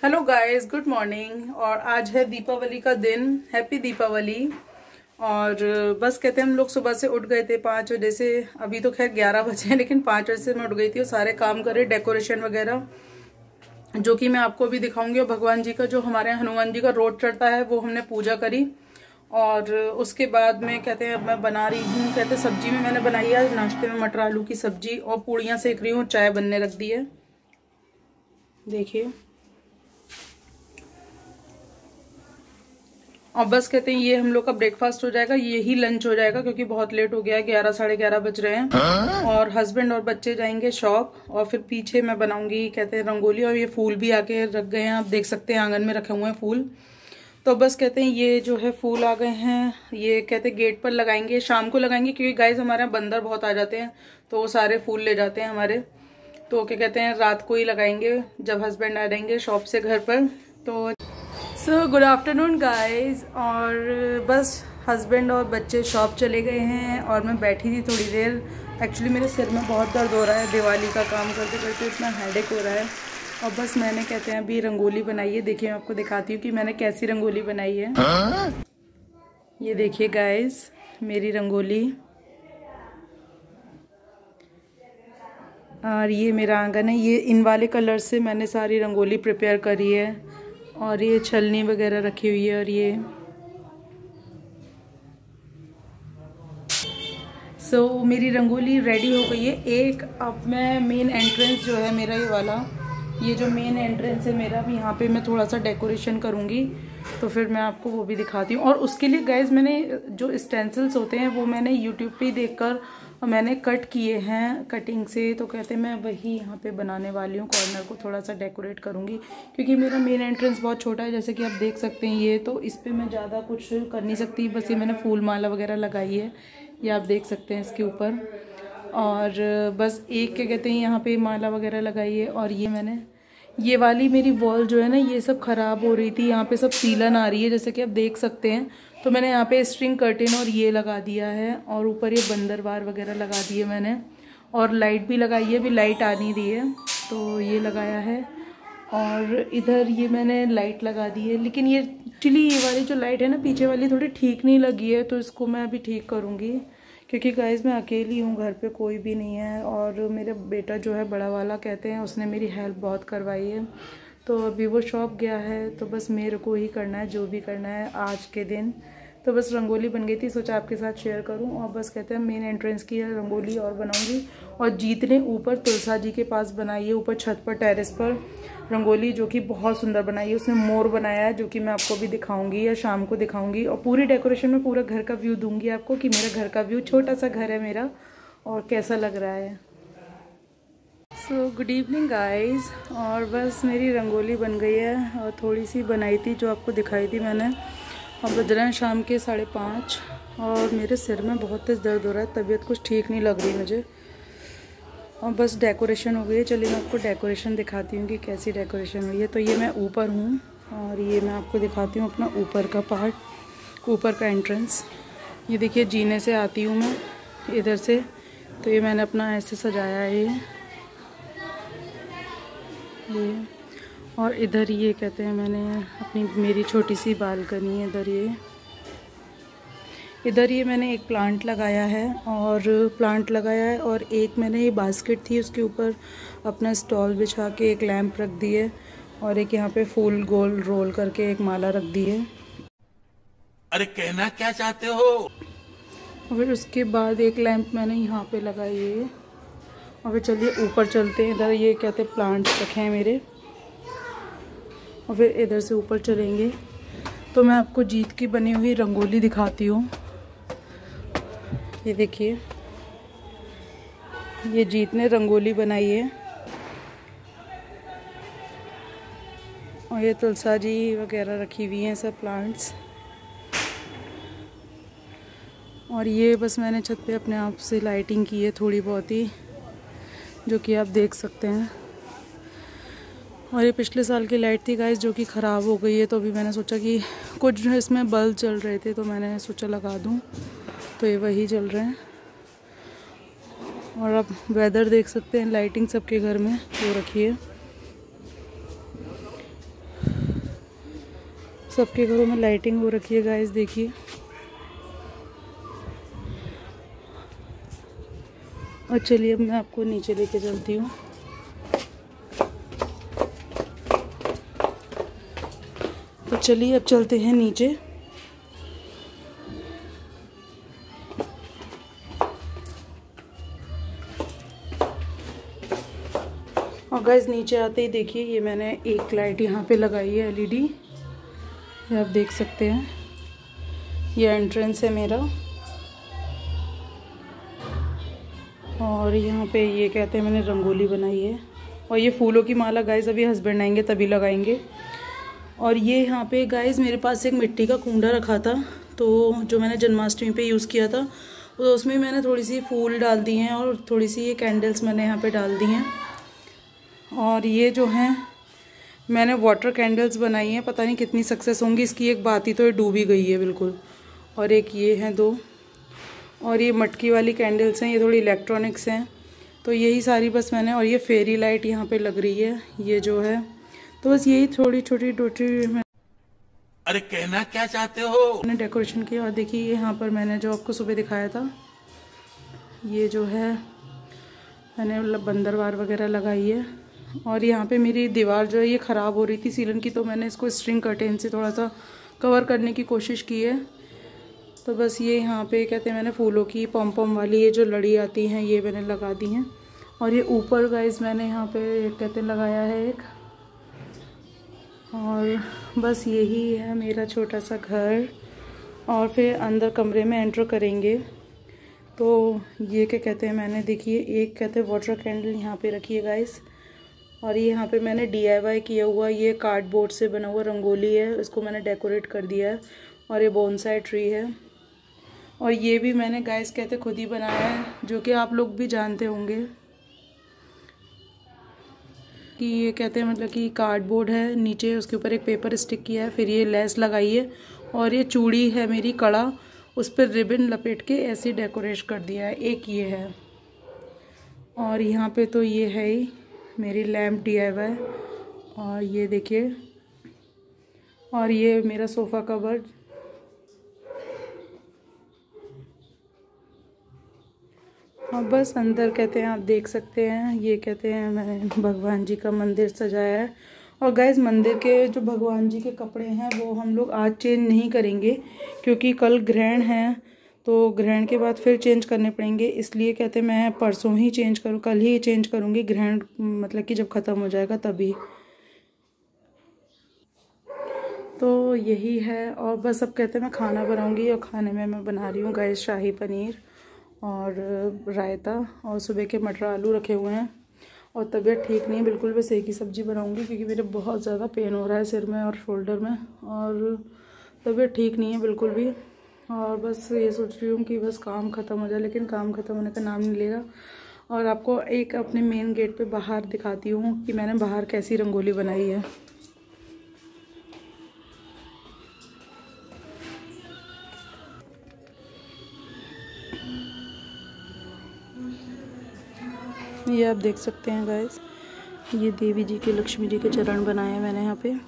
Hello guys, good morning. और आज है दीपावली का दिन। हैप्पी दीपावली। और बस कहते हैं हम लोग सुबह से उठ गए थे 5 बजे से। अभी तो खैर 11 बजे हैं, लेकिन 5 बजे से मैं उठ गई थी और सारे काम करे, डेकोरेशन वगैरह, जो कि मैं आपको भी दिखाऊंगी। और भगवान जी का जो हमारे हनुमान जी का रोड चढ़ता है वो हमने पूजा करी। और उसके बाद में कहते हैं अब मैं बना रही हूँ, कहते हैं सब्जी में मैंने बनाई है नाश्ते में मटर आलू की सब्जी और पूड़ियाँ सेक रही हूँ, चाय बनने रख दी है, देखिए। और बस कहते हैं ये हम लोग का ब्रेकफास्ट हो जाएगा, यही लंच हो जाएगा, क्योंकि बहुत लेट हो गया है, 11 साढ़े 11 बज रहे हैं। और हस्बैंड और बच्चे जाएंगे शॉप, और फिर पीछे मैं बनाऊंगी कहते हैं रंगोली। और ये फूल भी आके रख गए हैं, आप देख सकते हैं आंगन में रखे हुए हैं फूल। तो बस कहते हैं ये जो है फूल आ गए हैं, ये कहते हैं गेट पर लगाएंगे, शाम को लगाएंगे, क्योंकि गाइस हमारे यहाँ बंदर बहुत आ जाते हैं तो वो सारे फूल ले जाते हैं हमारे। तो क्या कहते हैं रात को ही लगाएंगे जब हस्बैंड आ जाएंगे शॉप से घर पर। तो सो गुड आफ्टरनून गाइस। और बस हस्बैंड और बच्चे शॉप चले गए हैं और मैं बैठी थी थोड़ी देर। एक्चुअली मेरे सिर में बहुत दर्द हो रहा है, दिवाली का काम करते करते इतना हेडेक हो रहा है। और बस मैंने कहते हैं अभी रंगोली बनाई है, देखिए मैं आपको दिखाती हूँ कि मैंने कैसी रंगोली बनाई है। ये देखिए गाइस मेरी रंगोली। और ये मेरा आंगन है, ये इन वाले कलर से मैंने सारी रंगोली प्रिपेयर करी है। और ये छलनी वगैरह रखी हुई है। और ये मेरी रंगोली रेडी हो गई है। एक अब मैं मेन एंट्रेंस जो है मेरा, ये वाला, ये जो मेन एंट्रेंस है मेरा, भी यहाँ पे मैं थोड़ा सा डेकोरेशन करूँगी, तो फिर मैं आपको वो भी दिखाती हूँ। और उसके लिए गाइज मैंने जो स्टेंसिल्स होते हैं वो मैंने यूट्यूब पे देखकर मैंने कट किए हैं कटिंग से। तो कहते हैं मैं वही यहाँ पे बनाने वाली हूँ, कॉर्नर को थोड़ा सा डेकोरेट करूँगी, क्योंकि मेरा मेन एंट्रेंस बहुत छोटा है, जैसे कि आप देख सकते हैं। ये तो इस पर मैं ज़्यादा कुछ कर नहीं सकती, बस ये मैंने फूल माला वगैरह लगाई है, ये आप देख सकते हैं इसके ऊपर। और बस एक क्या कहते हैं यहाँ पे माला वगैरह लगाई है। और ये मैंने ये वाली मेरी वॉल जो है ना, ये सब ख़राब हो रही थी, यहाँ पे सब सीलन आ रही है, जैसे कि आप देख सकते हैं। तो मैंने यहाँ पे स्ट्रिंग कर्टेन और ये लगा दिया है, और ऊपर ये बंदरवार वगैरह लगा दिए मैंने, और लाइट भी लगाई है, अभी लाइट आ नहीं रही है तो ये लगाया है। और इधर ये मैंने लाइट लगा दी है, लेकिन ये एक्चुअली ये वाली जो लाइट है ना पीछे वाली थोड़ी ठीक नहीं लगी है, तो इसको मैं अभी ठीक करूँगी, क्योंकि गाइस मैं अकेली हूँ, घर पे कोई भी नहीं है। और मेरा बेटा जो है बड़ा वाला कहते हैं, उसने मेरी हेल्प बहुत करवाई है। तो अभी वो शॉप गया है, तो बस मेरे को ही करना है जो भी करना है आज के दिन। तो बस रंगोली बन गई थी, सोचा आपके साथ शेयर करूं। और बस कहते हैं मेन एंट्रेंस की रंगोली और बनाऊंगी। और जीत ने ऊपर तुलसा जी के पास बनाई है, ऊपर छत पर टेरेस पर रंगोली, जो कि बहुत सुंदर बनाई है। उसने मोर बनाया है, जो कि मैं आपको भी दिखाऊंगी या शाम को दिखाऊंगी। और पूरी डेकोरेशन में पूरा घर का व्यू दूंगी आपको, कि मेरा घर का व्यू, छोटा सा घर है मेरा, और कैसा लग रहा है। So good evening guys. और बस मेरी रंगोली बन गई है, और थोड़ी सी बनाई थी जो आपको दिखाई थी मैंने। और बज रहे हैं शाम के 5:30, और मेरे सिर में बहुत तेज़ दर्द हो रहा है, तबीयत कुछ ठीक नहीं लग रही मुझे। और बस डेकोरेशन हो गई है, चलिए मैं आपको डेकोरेशन दिखाती हूँ कि कैसी डेकोरेशन हुई है। तो ये मैं ऊपर हूँ, और ये मैं आपको दिखाती हूँ अपना ऊपर का पार्ट, ऊपर का एंट्रेंस। ये देखिए जीने से आती हूँ मैं इधर से, तो ये मैंने अपना ऐसे सजाया है ये। और इधर ये कहते हैं मैंने अपनी, मेरी छोटी सी बालकनी है इधर ये मैंने एक प्लांट लगाया है, और एक मैंने ये बास्केट थी उसके ऊपर अपना स्टॉल बिछा के एक लैंप रख दी है, और एक यहाँ पे फूल गोल रोल करके एक माला रख दी है। अरे कहना क्या चाहते हो? और फिर उसके बाद एक लैंप मैंने यहाँ पे लगाई है। और फिर चलिए ऊपर चलते हैं, इधर ये कहते हैं प्लांट्स रखे हैं मेरे, और फिर इधर से ऊपर चलेंगे। तो मैं आपको जीत की बनी हुई रंगोली दिखाती हूँ। ये देखिए, ये जीत ने रंगोली बनाई है, और ये तुलसा जी वगैरह रखी हुई हैं सब प्लांट्स। और ये बस मैंने छत पे अपने आप से लाइटिंग की है थोड़ी बहुत ही, जो कि आप देख सकते हैं। और ये पिछले साल की लाइट थी गाइस, जो कि ख़राब हो गई है, तो अभी मैंने सोचा कि कुछ इसमें बल्ब चल रहे थे, तो मैंने सोचा लगा दूं, तो ये वही चल रहे हैं। और अब वेदर देख सकते हैं, लाइटिंग सबके घर में हो रखी है। सबके घरों में लाइटिंग हो रखी है गाइस, देखिए। और चलिए अब मैं आपको नीचे लेके चलती हूँ। तो चलिए अब चलते हैं नीचे। और गाइस नीचे आते ही देखिए ये मैंने एक लाइट यहाँ पे लगाई है एलईडी, ये आप देख सकते हैं। ये एंट्रेंस है मेरा। और यहाँ पे ये कहते हैं मैंने रंगोली बनाई है। और ये फूलों की माला गाइस अभी हस्बैंड आएंगे तभी लगाएंगे। और ये यहाँ पे गाइस मेरे पास एक मिट्टी का कूंडा रखा था, तो जो मैंने जन्माष्टमी पे यूज़ किया था, तो उसमें मैंने थोड़ी सी फूल डाल दी हैं और थोड़ी सी ये कैंडल्स मैंने यहाँ पे डाल दी हैं। और ये जो हैं मैंने वाटर कैंडल्स बनाई हैं, पता नहीं कितनी सक्सेस होंगी। इसकी एक बात ही तो ये डूबी गई है बिल्कुल। और एक ये हैं 2, और ये मटकी वाली कैंडल्स हैं, ये थोड़ी इलेक्ट्रॉनिक्स हैं। तो यही सारी बस मैंने, और ये फेरी लाइट यहाँ पे लग रही है ये जो है। तो बस यही थोड़ी छोटी टोटी अरे कहना क्या चाहते हो, मैंने डेकोरेशन की। और देखिए यहाँ पर मैंने जो आपको सुबह दिखाया था, ये जो है मैंने बंदरवार वगैरह लगाई है। और यहाँ पे मेरी दीवार जो है ये ख़राब हो रही थी सीलन की, तो मैंने इसको स्ट्रिंग कर्टेन से थोड़ा सा कवर करने की कोशिश की है। तो बस ये यहाँ पे कहते हैं मैंने फूलों की पॉम पॉम वाली ये जो लड़ी आती हैं ये मैंने लगा दी हैं। और ये ऊपर गाइस मैंने यहाँ पे कहते लगाया है एक। और बस यही है मेरा छोटा सा घर। और फिर अंदर कमरे में एंटर करेंगे तो ये क्या कहते हैं मैंने, देखिए एक कहते हैं वाटर कैंडल यहाँ पे रखी है गाइस। और ये यहाँ पे मैंने DIY किया हुआ ये कार्डबोर्ड से बना हुआ रंगोली है, इसको मैंने डेकोरेट कर दिया है। और ये बोनसाई ट्री है। और ये भी मैंने गाइस कहते खुद ही बनाया है, जो कि आप लोग भी जानते होंगे कि ये कहते हैं मतलब कि कार्डबोर्ड है, नीचे उसके ऊपर एक पेपर स्टिक किया है, फिर ये लेस लगाई है। और ये चूड़ी है मेरी कड़ा, उस पर रिबन लपेट के ऐसे डेकोरेट कर दिया है। एक ये है। और यहाँ पे तो ये है ही मेरी लैम्प DIY। और ये देखिए, और ये मेरा सोफ़ा कवर। और बस अंदर कहते हैं आप देख सकते हैं, ये कहते हैं मैंने भगवान जी का मंदिर सजाया है। और गाइस मंदिर के जो भगवान जी के कपड़े हैं वो हम लोग आज चेंज नहीं करेंगे, क्योंकि कल ग्रहण है, तो ग्रहण के बाद फिर चेंज करने पड़ेंगे। इसलिए कहते हैं मैं परसों ही चेंज करूँ, कल ही चेंज करूँगी, ग्रहण मतलब कि जब ख़त्म हो जाएगा तभी। तो यही है। और बस अब कहते हैं मैं खाना बनाऊँगी, और खाने में मैं बना रही हूँ गाइस शाही पनीर और रायता, और सुबह के मटर आलू रखे हुए हैं। और तबीयत ठीक नहीं है बिल्कुल, बस एक ही सब्ज़ी बनाऊँगी क्योंकि मेरे बहुत ज़्यादा पेन हो रहा है सिर में और शोल्डर में, और तबीयत ठीक नहीं है बिल्कुल भी। और बस ये सोच रही हूँ कि बस काम ख़त्म हो जाए, लेकिन काम ख़त्म होने का नाम नहीं लेगा। और आपको एक अपने मेन गेट पे बाहर दिखाती हूँ कि मैंने बाहर कैसी रंगोली बनाई है। ये आप देख सकते हैं गाइस, ये देवी जी के लक्ष्मी जी के चरण बनाए हैं मैंने यहाँ पे।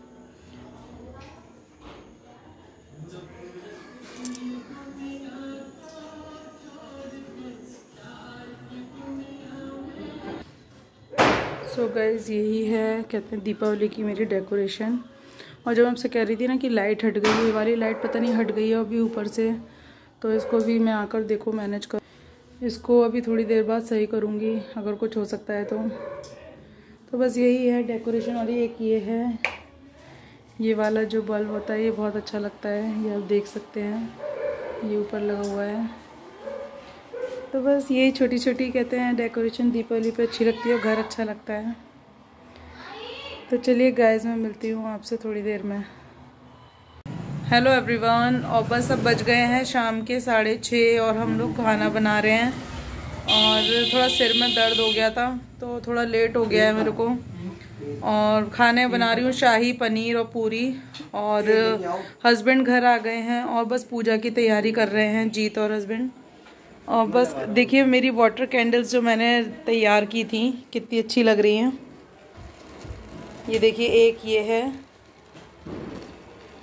सो गाइस यही है कहते हैं दीपावली की मेरी डेकोरेशन। और जब आपसे कह रही थी ना कि लाइट हट गई, ये वाली लाइट पता नहीं हट गई है अभी ऊपर से, तो इसको भी मैं आकर देखो मैनेज कर, इसको अभी थोड़ी देर बाद सही करूँगी अगर कुछ हो सकता है तो बस यही है डेकोरेशन। और एक ये है, ये वाला जो बल्ब होता है ये बहुत अच्छा लगता है, ये आप देख सकते हैं ये ऊपर लगा हुआ है। तो बस यही छोटी छोटी कहते हैं डेकोरेशन दीपावली पे अच्छी लगती है और घर अच्छा लगता है। तो चलिए गाइस मैं मिलती हूँ आपसे थोड़ी देर में। हेलो एवरीवन, और बस अब बज गए हैं शाम के 6:30 और हम लोग खाना बना रहे हैं। और थोड़ा सिर में दर्द हो गया था तो थोड़ा लेट हो गया है मेरे को। और खाने बना रही हूँ शाही पनीर और पूरी। और हस्बैंड घर आ गए हैं और बस पूजा की तैयारी कर रहे हैं जीत और हस्बैंड। और बस देखिए मेरी वाटर कैंडल्स जो मैंने तैयार की थी कितनी अच्छी लग रही हैं। ये देखिए एक ये है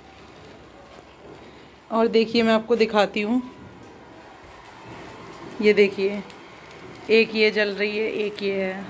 और देखिए मैं आपको दिखाती हूँ, ये देखिए, एक ये जल रही है, एक ये है।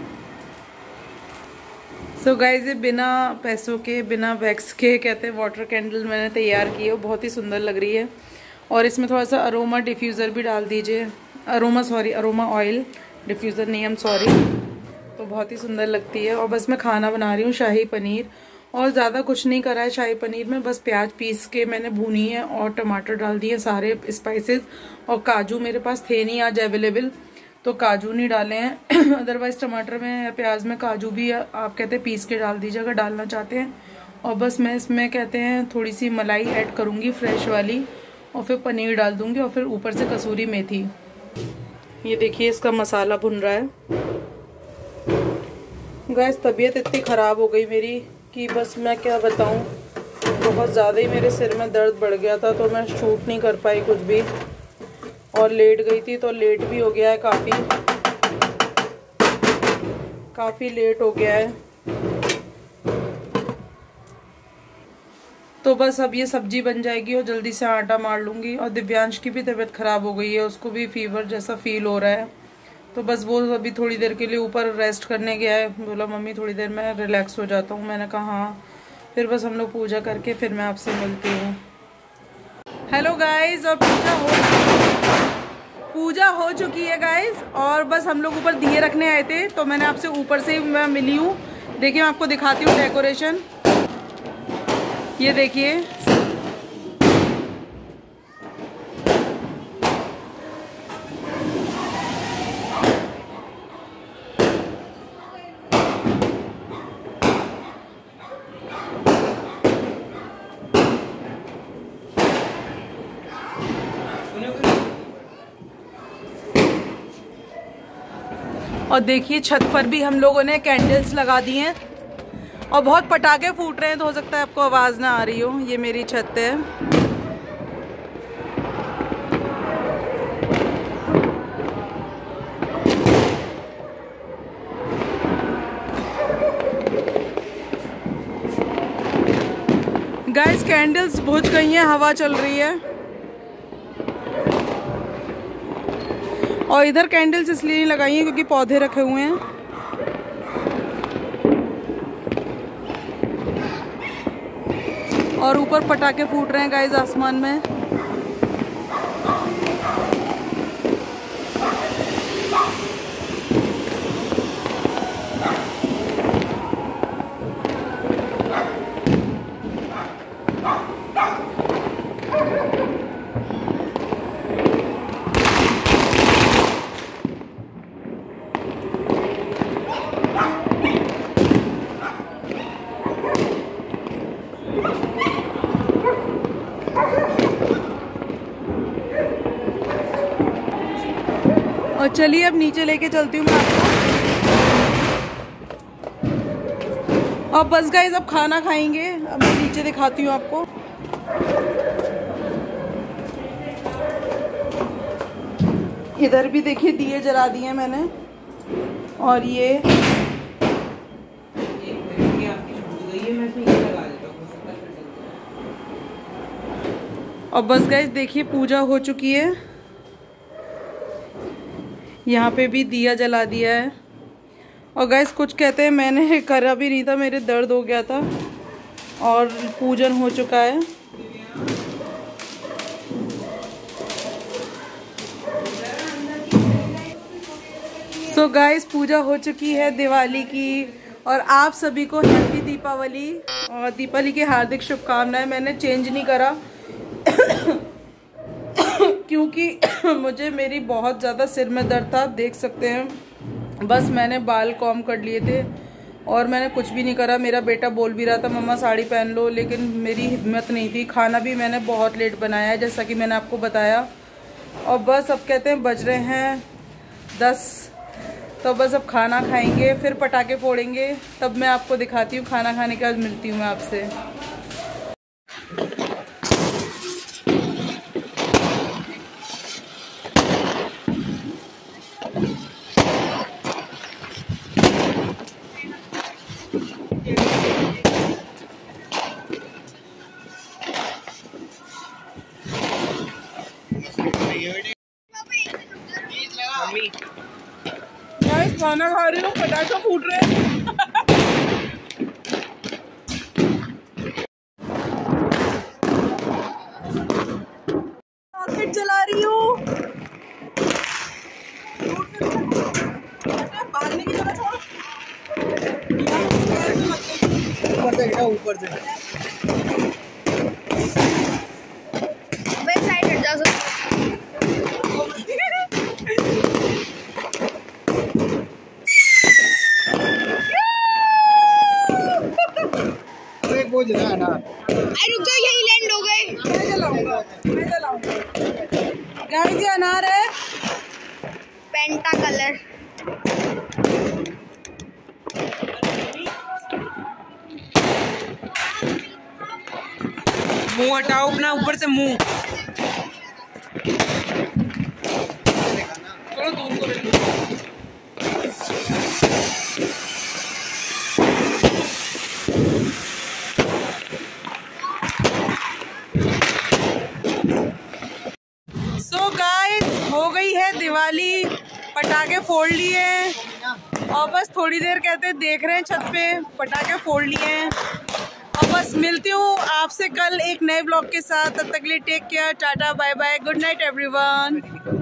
सो गाइस, ये बिना पैसों के, बिना वैक्स के कहते हैं वाटर कैंडल मैंने तैयार की है, वो बहुत ही सुंदर लग रही है। और इसमें थोड़ा सा अरोमा डिफ्यूज़र भी डाल दीजिए, अरोमा ऑयल, डिफ्यूज़र नहीं, सॉरी। तो बहुत ही सुंदर लगती है। और बस मैं खाना बना रही हूँ शाही पनीर, और ज़्यादा कुछ नहीं करा है शाही पनीर में, बस प्याज पीस के मैंने भूनी है और टमाटर डाल दिए, सारे स्पाइसेस। और काजू मेरे पास थे नहीं आज अवेलेबल, तो काजू नहीं डाले हैं। अदरवाइज़ टमाटर में या प्याज में काजू भी आप कहते हैं पीस के डाल दीजिए अगर डालना चाहते हैं। और बस मैं इसमें कहते हैं थोड़ी सी मलाई ऐड करूँगी फ्रेश वाली, और फिर पनीर डाल दूँगी, और फिर ऊपर से कसूरी मेथी। ये देखिए इसका मसाला भुन रहा है। गाइस, तबीयत इतनी ख़राब हो गई मेरी कि बस मैं क्या बताऊँ, बहुत ज़्यादा ही मेरे सिर में दर्द बढ़ गया था, तो मैं शूट नहीं कर पाई कुछ भी, और लेट गई थी तो लेट भी हो गया है, काफ़ी लेट हो गया है। तो बस अब ये सब्जी बन जाएगी और जल्दी से आटा मार लूँगी। और दिव्यांश की भी तबीयत ख़राब हो गई है, उसको भी फीवर जैसा फील हो रहा है, तो बस वो अभी थोड़ी देर के लिए ऊपर रेस्ट करने गया है। बोला मम्मी थोड़ी देर में रिलैक्स हो जाता हूँ, मैंने कहा हाँ। फिर बस हम लोग पूजा करके फिर मैं आपसे मिलती हूँ। हेलो गाइस, और पूजा हो चुकी है गाइस, और बस हम लोग ऊपर दिए रखने आए थे, तो मैंने आपसे ऊपर से ही मैं मिली हूँ। देखिए मैं आपको दिखाती हूँ डेकोरेशन, ये देखिए। और देखिए छत पर भी हम लोगों ने कैंडल्स लगा दी हैं, और बहुत पटाखे फूट रहे हैं, तो हो सकता है आपको आवाज़ ना आ रही हो। ये मेरी छत है। गाइस, कैंडल्स बुझ गई हैं, हवा चल रही है। और इधर कैंडल्स इसलिए नहीं लगाई हैं क्योंकि पौधे रखे हुए हैं। और ऊपर पटाखे फूट रहे हैं गाइस आसमान में। और चलिए अब नीचे लेके चलती हूँ मैं आपको। अब बस गाइस, अब खाना खाएंगे, अब मैं नीचे दिखाती हूँ आपको। इधर भी देखिए दिए जला दिए मैंने, और ये और बस गाइस देखिए पूजा हो चुकी है। यहाँ पे भी दिया जला दिया है। और गाइस कुछ कहते हैं मैंने करा भी नहीं था, मेरे दर्द हो गया था, और पूजन हो चुका है। सो गाइस, पूजा हो चुकी है दिवाली की, और आप सभी को हैप्पी दीपावली और दीपावली की हार्दिक शुभकामनाएं। मैंने चेंज नहीं करा क्योंकि मुझे मेरी बहुत ज़्यादा सिर में दर्द था, देख सकते हैं। बस मैंने बाल कॉम कर लिए थे और मैंने कुछ भी नहीं करा। मेरा बेटा बोल भी रहा था मम्मा साड़ी पहन लो, लेकिन मेरी हिम्मत नहीं थी। खाना भी मैंने बहुत लेट बनाया है, जैसा कि मैंने आपको बताया। और बस अब कहते हैं बज रहे हैं 10, तो बस अब खाना खाएंगे, फिर पटाखे फोड़ेंगे, तब मैं आपको दिखाती हूँ। खाना खाने के बाद मिलती हूँ मैं आपसे। खाना खा रही हूँ, पटाखा फूट रहे हैं। रॉकेट चला रही हूँ। भागने की जगह छोड़। ऊपर से गिरा, ऊपर से। साइड हट जा सकते। बोझ रहा है ना। रुक जाओ, यही लैंड हो गए। मैं जलाऊंगा। गाइस ये अनार है, पेंटा कलर। मुंह हटाओ अपना ऊपर से मुंह। थोड़ा दूर को रखो। सो गाइस हो गई है दिवाली, पटाखे फोड़ लिए हैं और बस थोड़ी देर कहते देख रहे हैं छत पे, पटाखे फोड़ लिए हैं और बस मिलती हूँ आपसे कल एक नए ब्लॉग के साथ। तब तक के लिए take care, tata bye bye, good night everyone.